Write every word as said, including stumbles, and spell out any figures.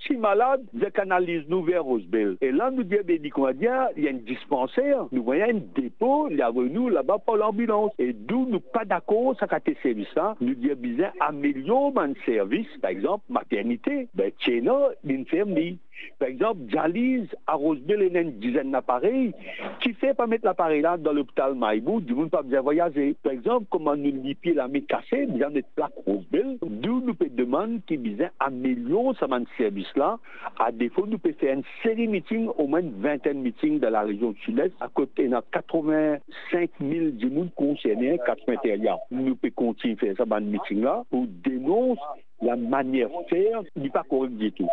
petit malade, je canalise nous vers Rosebell. Et là, nous disons, ben, il y a un dispensaire, nous voyons un dépôt, il y a nous là-bas pour l'ambulance. Et d'où nous pas d'accord sur ces services-là, nous disons, bien, améliorer un service, par exemple, maternité, ben, tiens, l'infirmerie. Par exemple, dialyse à Rosebell, il y a une dizaine d'appareils qui fait pas mettre l'appareil là dans l'hôpital Maïbou, du monde pas bien voyager. Par exemple, comment nous lipier la main cassée, bien notre plaque Rosebell, d'où nous peut demander qui disait améliorer ce service là. À défaut, nous pouvons faire une série de meetings, au moins une vingtaine de meetings dans la région sud-est, à côté de quatre-vingt-cinq mille du monde concernés, quatre matériels. Nous pouvons continuer à faire ce meeting là pour dénoncer la manière de faire, n'est pas correcte du tout.